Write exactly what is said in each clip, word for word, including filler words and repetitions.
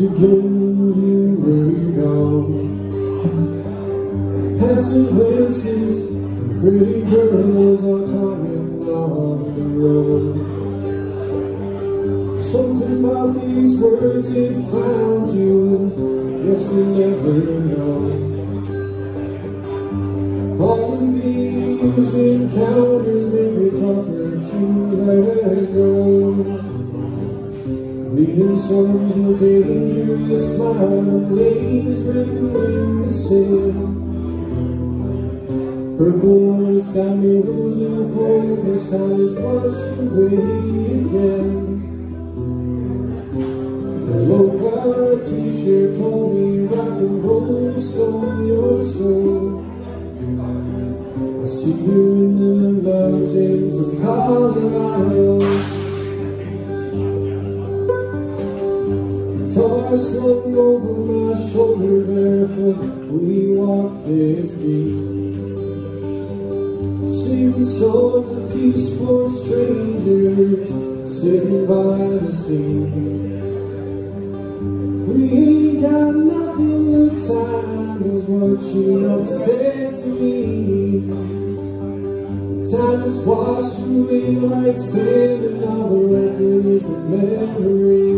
again you were gone. Passing glances from pretty girls are coming on the road. Something about these words, it found you, guess you never know. All of these encounters make it tougher to let go. Bleeding songs and dangerous smile, names written in the sand. Purple words got me losing focus, time is washed away again. The low-cut t-shirt told me rock and roll stole your soul. I see you in the mountains of Colorado. Guitar slung over my shoulder, barefoot we walk this beat, singing songs of peace for strangers sitting by the sea. We ain't got nothing but time is what she upset to me. Time is washed away like sand, and all the record is the memory.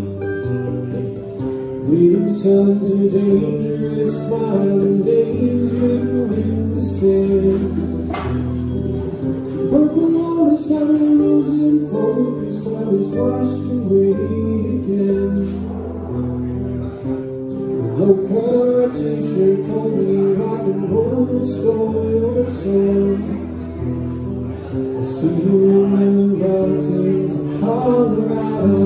Bleeding suns and dangerous smiling names written in the sand. Purple waters got me losing focus, time is washed away again. Low-cut t-shirt told me rock and roll stole your soul. I see you in the mountains of Colorado.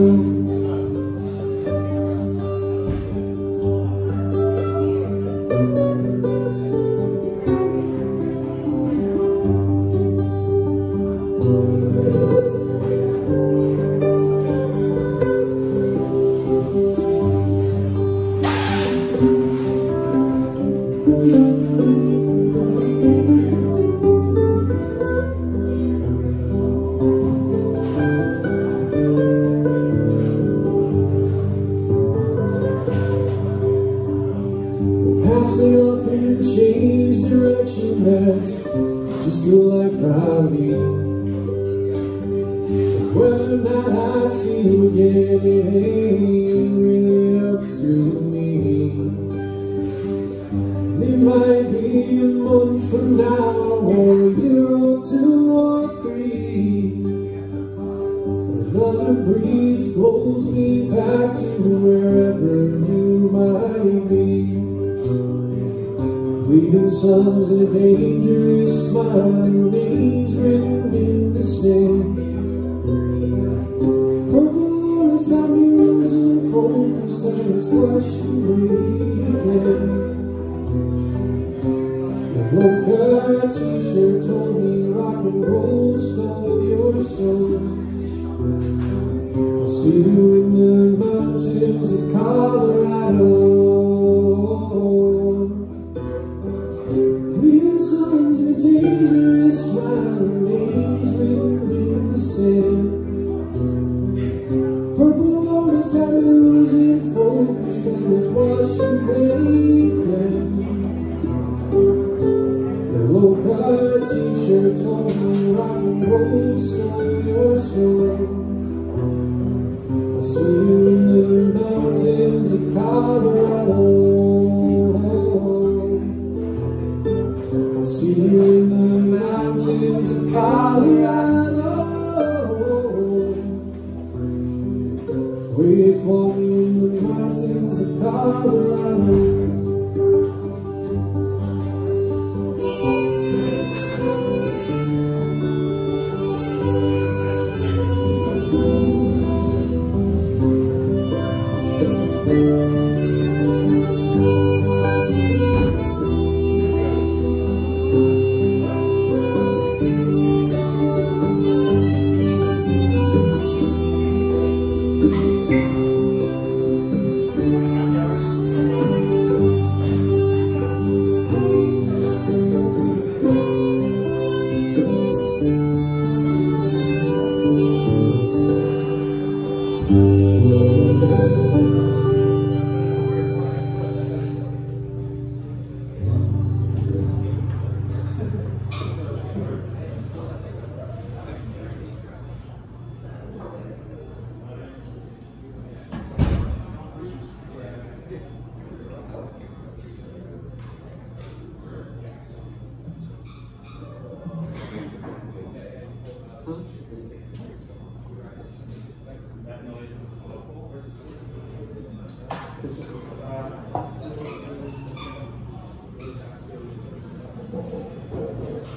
They often change direction, that's just the life I lead. So whether or not I see you again, it ain't really up to me. It might be a month from now, or a year or two or three. Another breeze pulls me back to wherever you might be. Bleeding suns and a dangerous smile, names written in the sand. Purple waters got me losing focus, time is washed away again. Your low-cut t-shirt told me rock and roll stole your soul. I'll see you in the mountains of Colorado. Bleeding suns and dangerous smiling names written in the sand. Purple waters got me losing focus, time is washed away again. The low-cut t-shirt told me rock and roll stole your soul. I see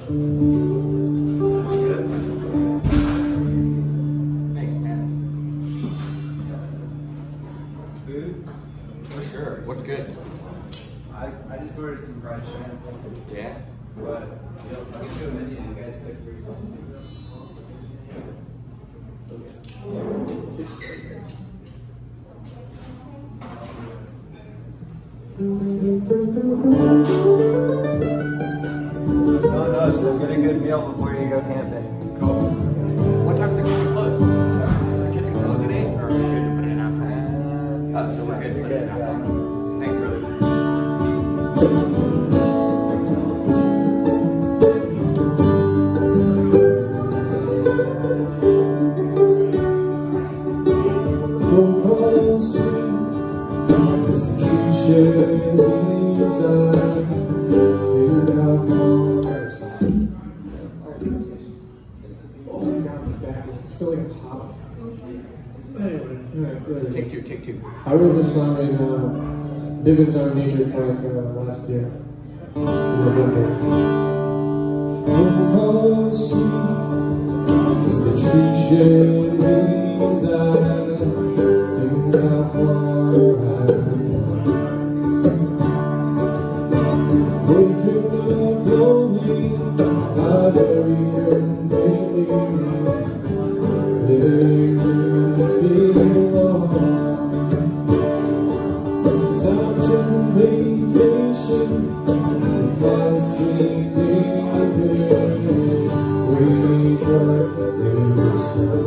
Thanks, man. Food? For sure. What's good? I, I just ordered some fried shrimp. Yeah? But, you know, I'll get you a menu and you guys pick for yourself. It's on us, so get a good meal before you go camping. Cool. What time is the kitchen close? Is the kitchen closed at eight? Or are we good to put it in outside? Uh, Oh, so we're good to put it in outside. Thanks, brother. Take two, take two. I wrote this song in uh, Bivens Arm Nature Park uh, last year, in November. Cold sweet is the tree shed breeze. I think how far I've come. Waking up lonely, I very completely living in the feeling. Vacation, if I sleep naked, wake up in the sun.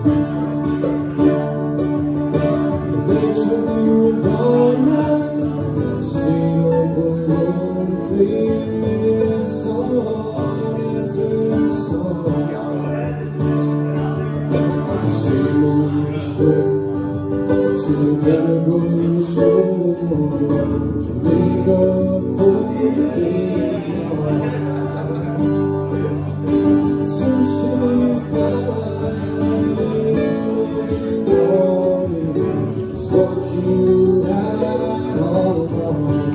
It makes me a dark night, stay up alone, clear song after song. The same moves quick, so you gotta go slow. To make up for the days lost. Search till you find what you wanted. It's what you had all along.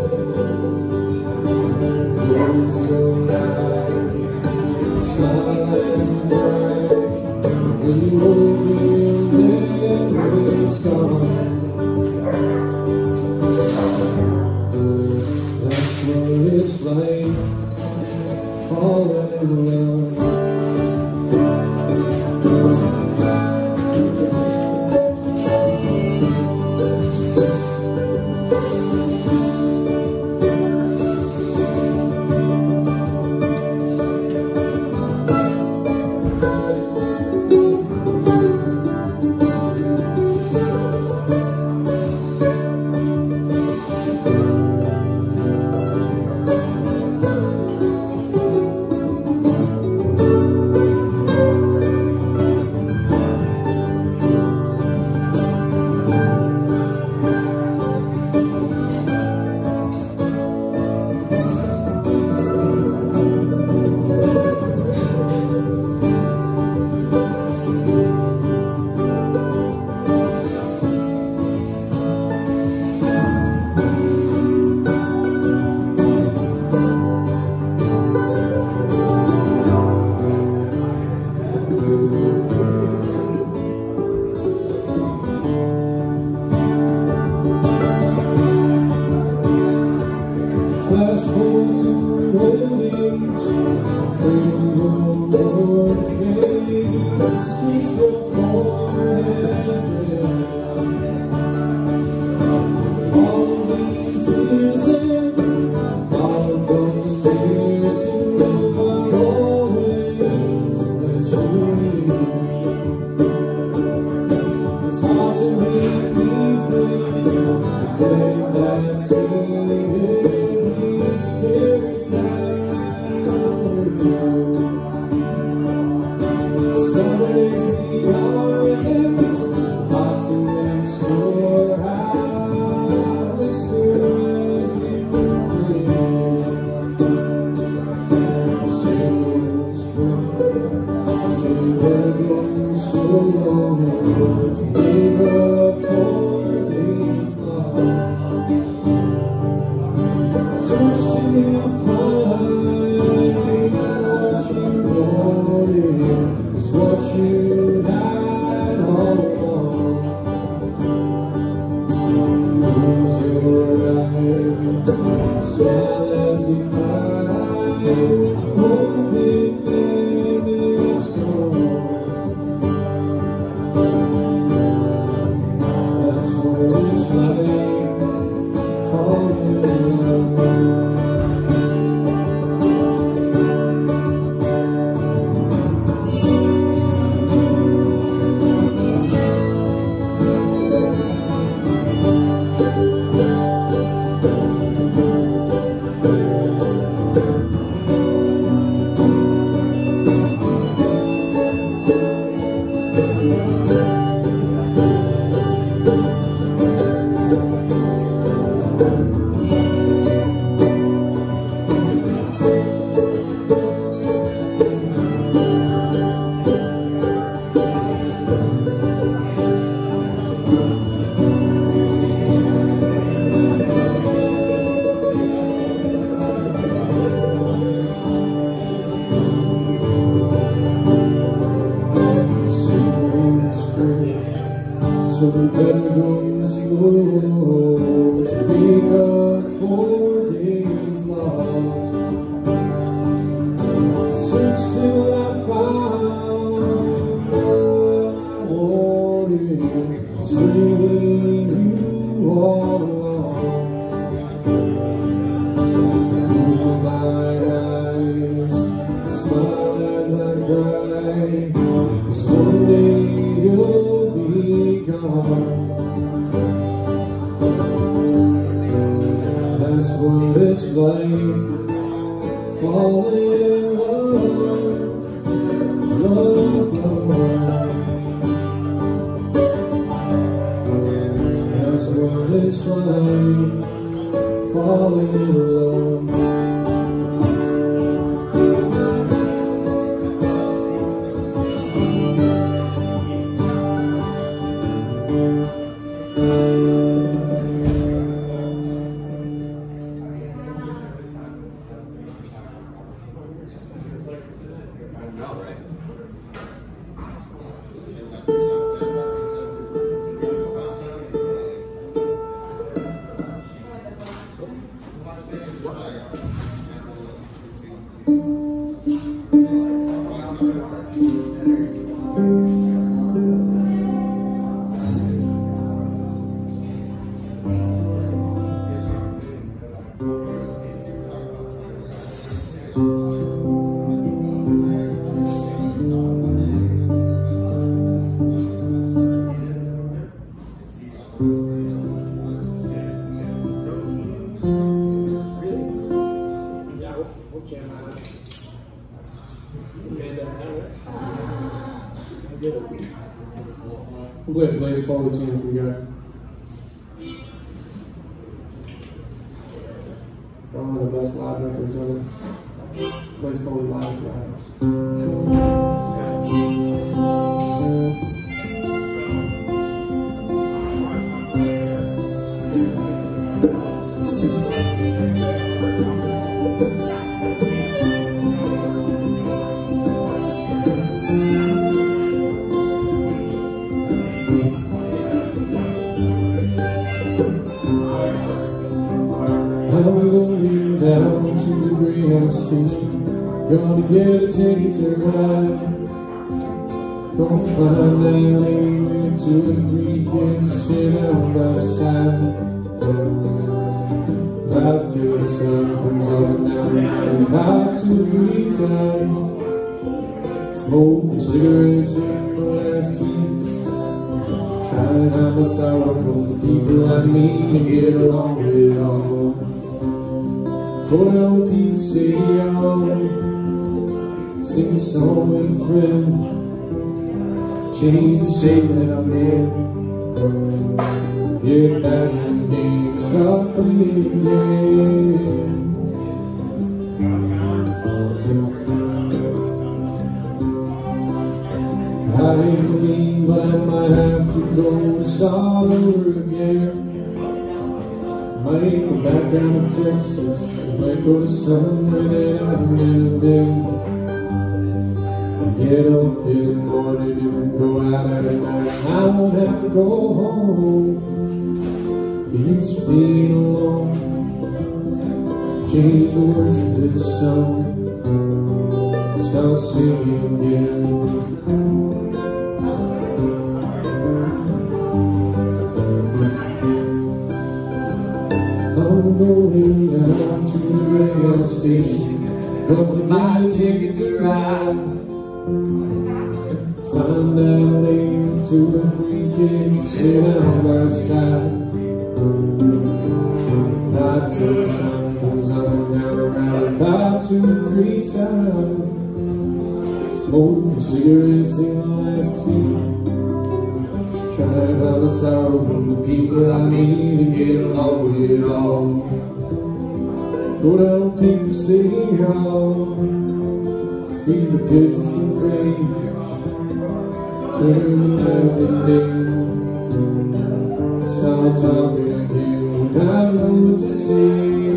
Close your eyes, smiles and bright. When you open them, it's gone. It's like falling in love. Flash forward to old age, frame your Lord face, kiss your forehead. All these years and all those tears, you know I always let you leave. It's hard to make me think, claim that secret. Search till you find you had all along. Close your eyes, smile as you cry. When you open them, it's gone. That's what it's like, falling in love. So we better go slow to make up for days lost. Search till I found what I wanted. It's really you all along. Close my eyes, smile as I cry, 'cause one day you'll be gone. That's what it's like, falling in love, love, love. That's what it's like, falling in love. We'll play a Blaze Foley tune for you guys. One of the best live records ever. Blaze Foley live live. I'm going down to the Greyhound station, gonna get a ticket to ride. Gonna find that lady with two or three kids to sit down by the side. About till the sun comes up and down, and about two or three times. Smoking cigarettes in the last seat, trying to hide my sorrow from the people I need to get along with it all. Go down to the city hall, sing a song with a friend, change the shapes that I'm in, get back in the game, start playing again. I hate to leave, but I might have to go to start over again. Might go back down to Texas, might go to somewhere that I've never been. Get up in the morning and go out at night. I won't have to go home. Get used to being alone. Change the words of this song. Start singing again. I'm going down to the rail station. Gonna buy a ticket to ride. Find that lady, two or three kids sit on my side. Not till the sun comes up and down around about two or three times. Smoking cigarettes in the last seat. Trying to hide the sorrow from the people I meet and get along with it all. Go down to the city hall, feed the pigeons some grain, turn the night and day. Start talking again when I know what to say.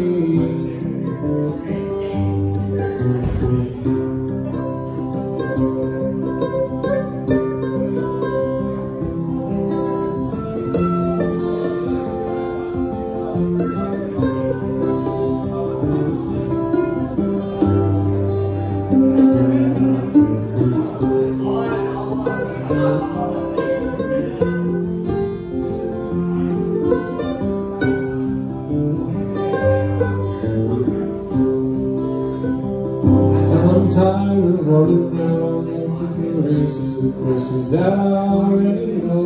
I'm tired of running around looking for answers and questions that I already know.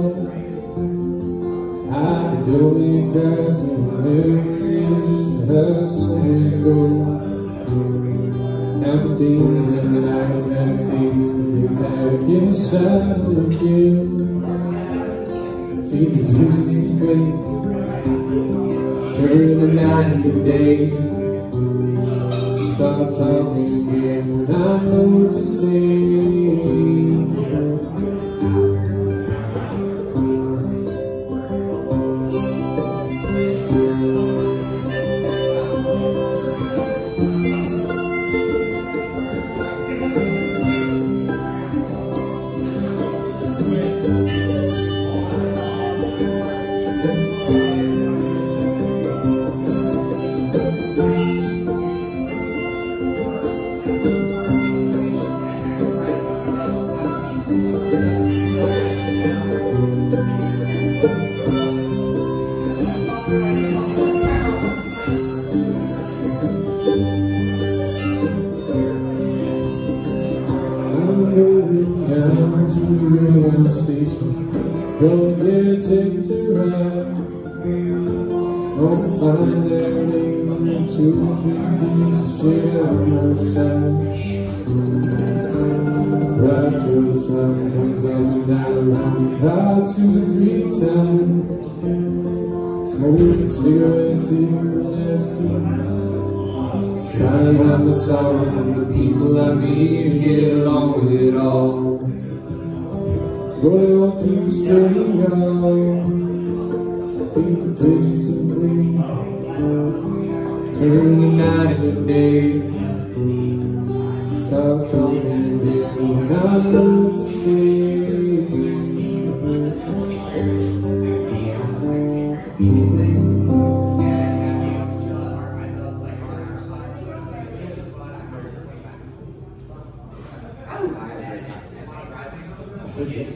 I could only guess and memories just to have somewhere to go. Count the days and the nights that it takes to get back in the saddle again. Feed the pigeons and play, turn the night into day. Stop talking again when I know what to say. Going down to the rail station, gonna get a ticket to ride. Gonna find that lady, two or three kids to sit on my side. Right till the sun comes up and down around about two or three times. Smoking cigarettes in the last seat. Trying to hide the sorrow from the people I meet and get along with it all. Going on through the city hall, feed the pigeons and clean, turn the night into day. Stop talking again when I know what to say. Thank you.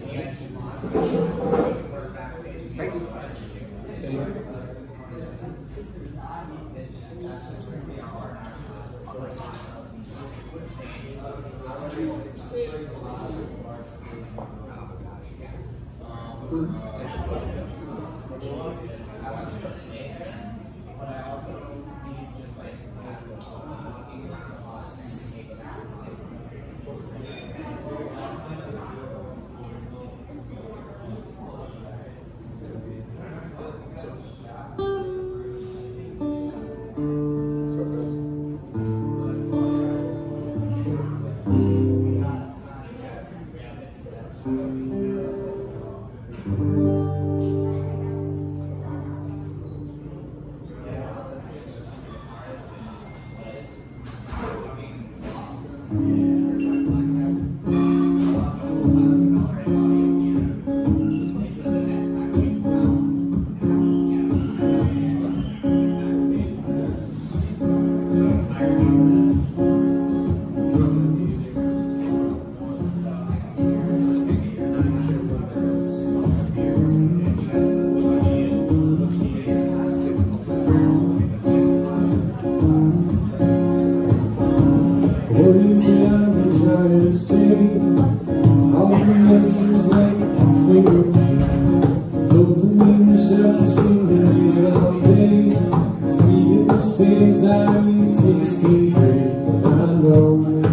mighty tasty drink, I know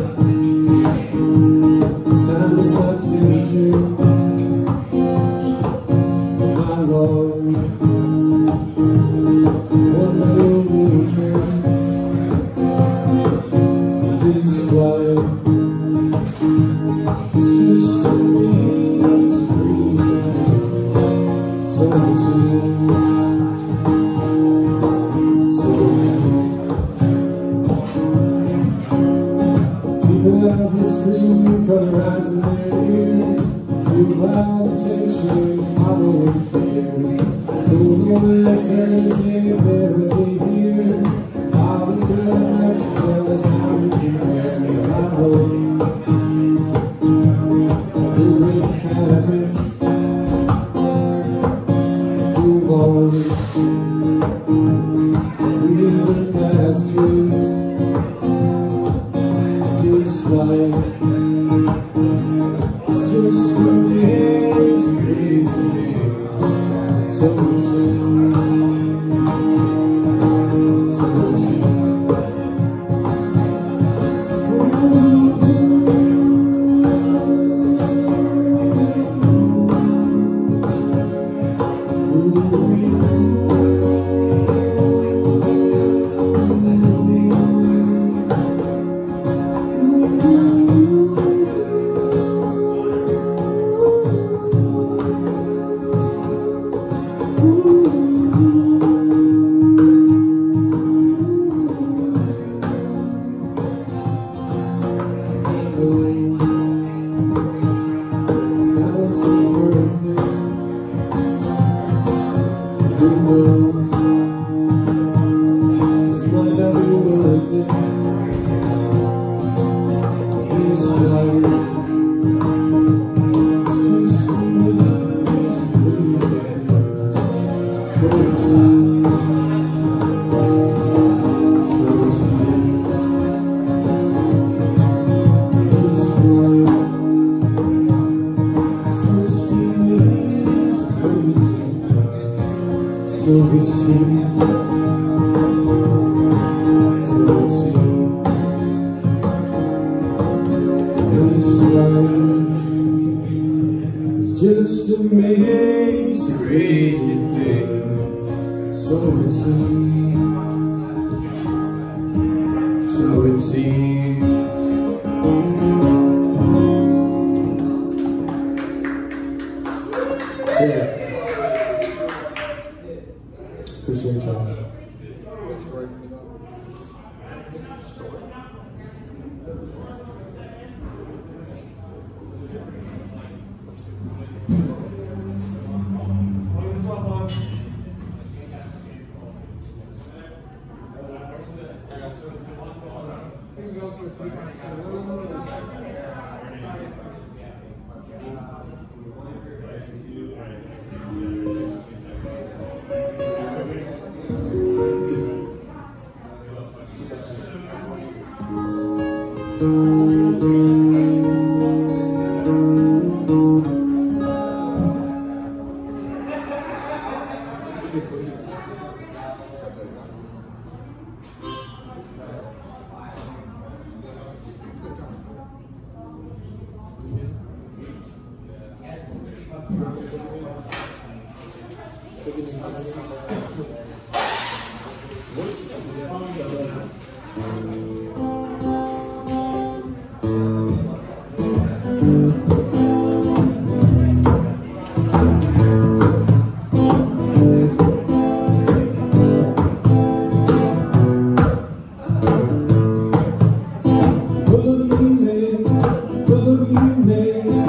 time is not to drink, my Lord. What will we drink? This life is just a breeze, breeze, so sweet, so sweet. People have history colorizing their ears, feel wild attention, following fear. Don't know where to tell us if there was a here. All we could just tell us how we compare. I hope the great habits move on to greener pastures. This life is just a maze of crazy days. So soon, so soon. Who knows? This might not be worth it. This life is just a maze of crazy days. So sweet, so sweet. This life is just a maze of crazy days. So we see, so we see. This life is just a maze of crazy things. So it seems, so it seems. Cheers. Appreciate your time.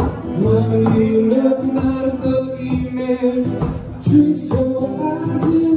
Tricks your eyes in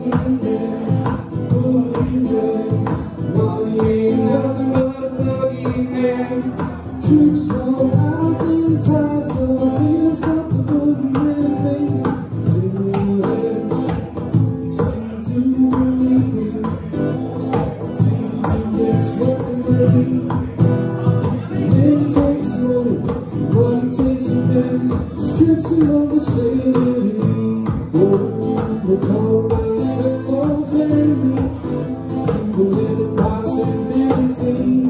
Tricks roll out and ties the heels, got the boogeyman, baby. Sing it, it's easy to believe it. It's easy to get swept away. Man takes money, money takes a man, strips him of his sanity. Oh, we're called by a fellow family to the little possibility.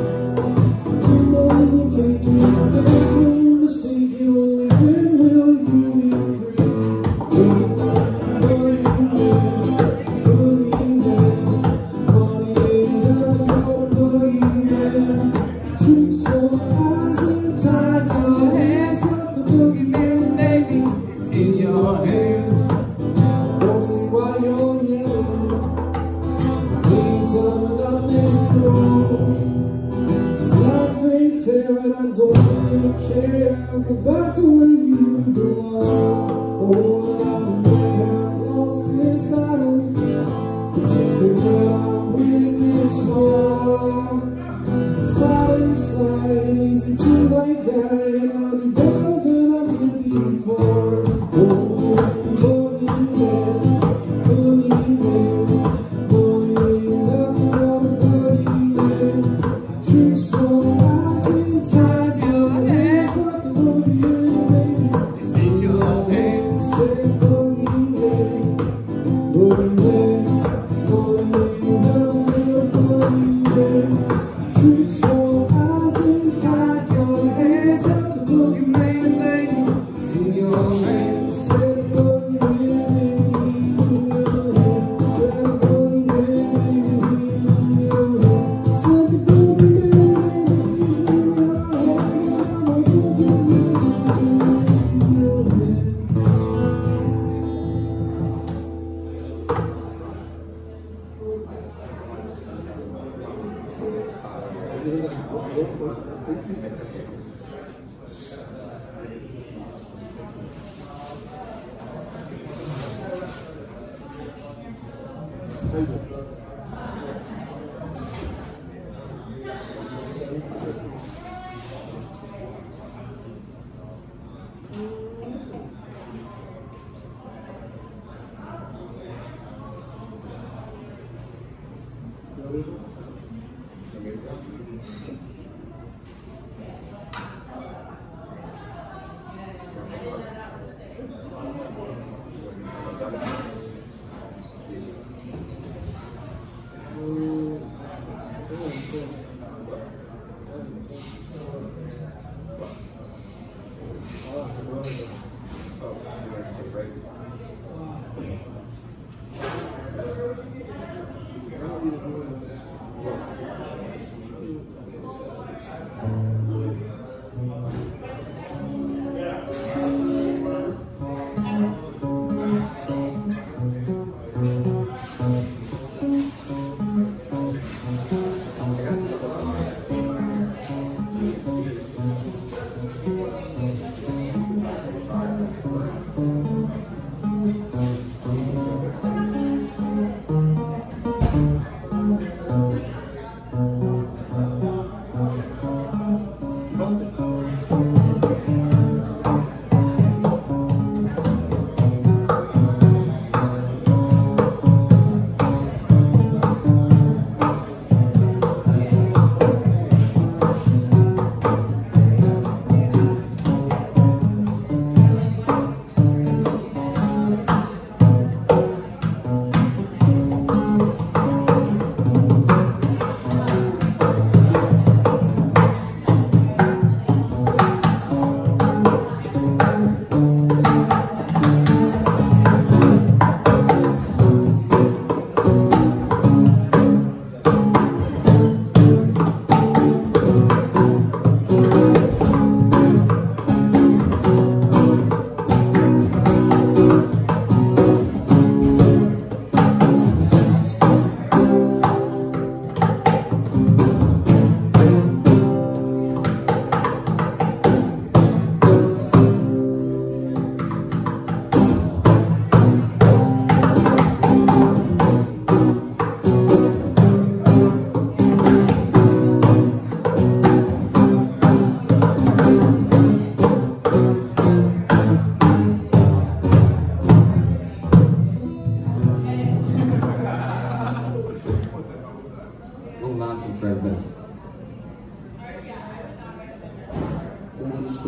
Take it, there's no mistake, only when will you be free? Money ain't nothing but a boogeyman. Tricks on eyes and ties your hands, got the boogeyman, baby, it's in your hand. Don't see why you're yelling, ain't done nothing wrong. Fair and I don't really care. Go back to where you belong. Oh, I may have lost this battle, but you can bet I'm with this war. Slide inside, easy to like that, and I'll do better than I did before. Oh, boogeyman, boogeyman, boy, ain't nothing but a boogeyman. Tricks on ties your hands, but the boogeyman, baby, it's in your hands. Say boogeyman, boogeyman, boogeyman, nothing but a boogeyman. Tricks on eyes and ties your hands, but the boogeyman, baby, it's in your hands. Say the boogeyman, baby, he's in your hands. Say the boogeyman, baby, he's in your hands. Say the boogeyman.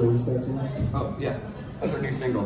released that too? Oh, yeah. That's our new single.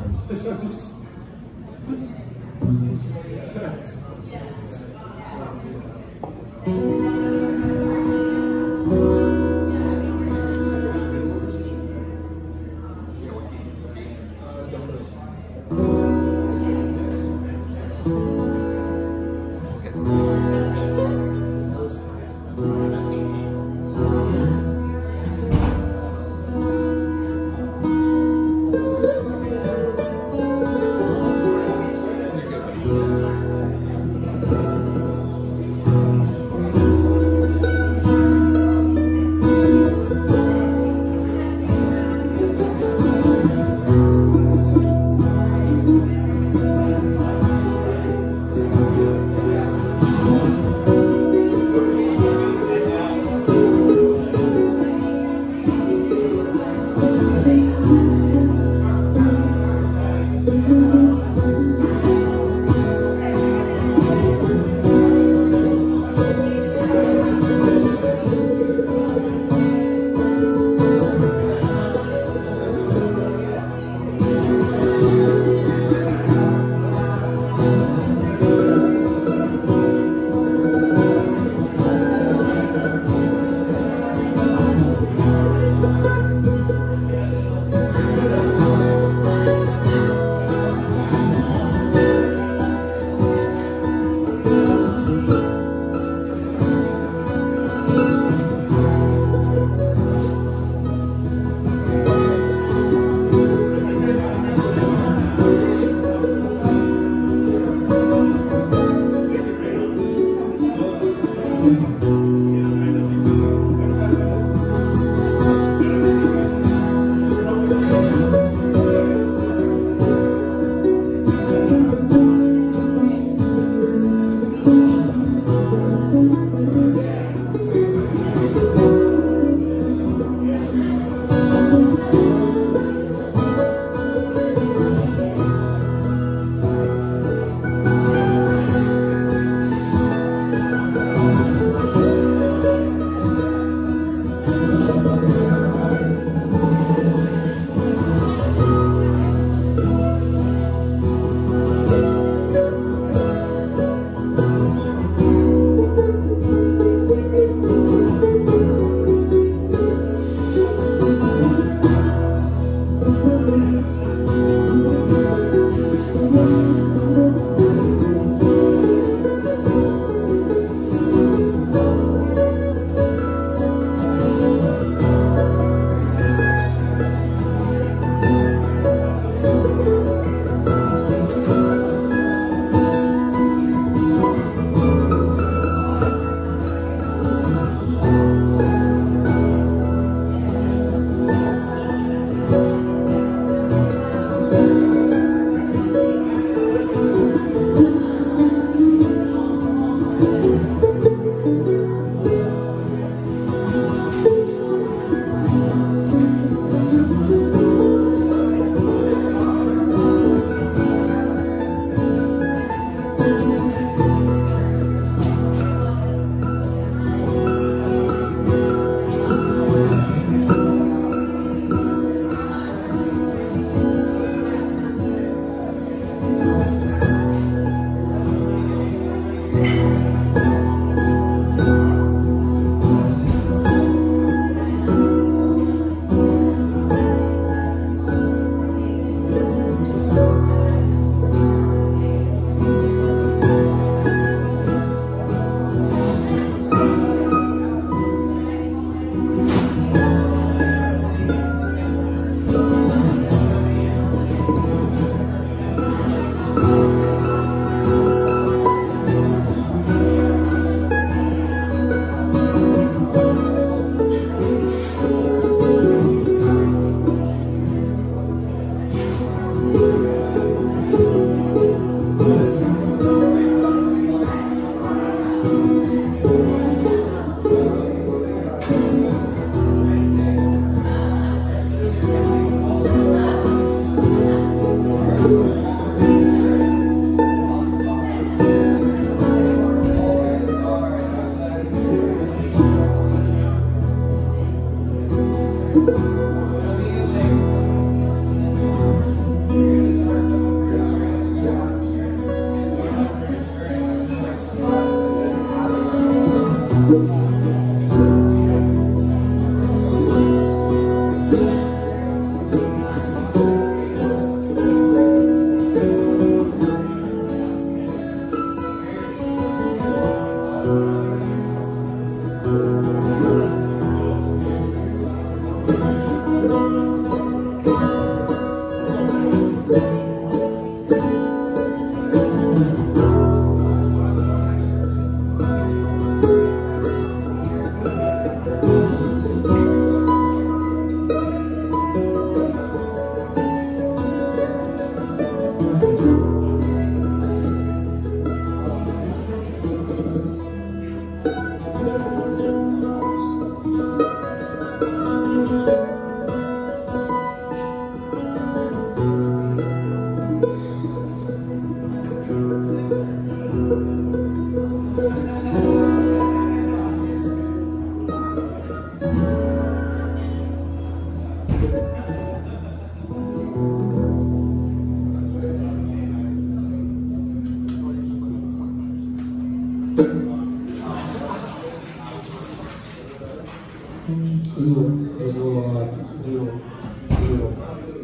There's a little, there's a little uh, doodle, doodle.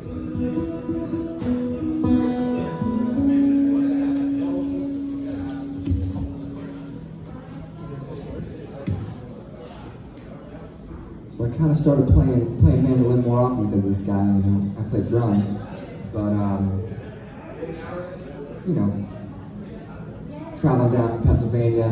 So I kind of started playing playing mandolin more often because of this guy. You know, I play drums, but um, you know, traveling down from Pennsylvania,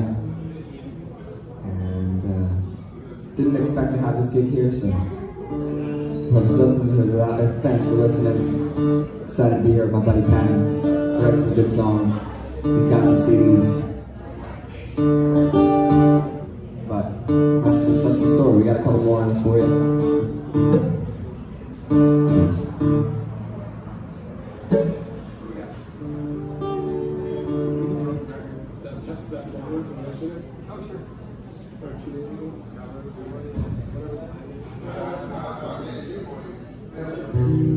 and uh, didn't expect to have this gig here. So whoever's listening to that, thanks for listening. Excited to be here with my buddy Patty. Writes some good songs. He's got some C Ds. But that's the, that's the story. We got a couple more on this for you. That's that phone from yesterday? Oh, sure. Or two days ago? Whatever time it is.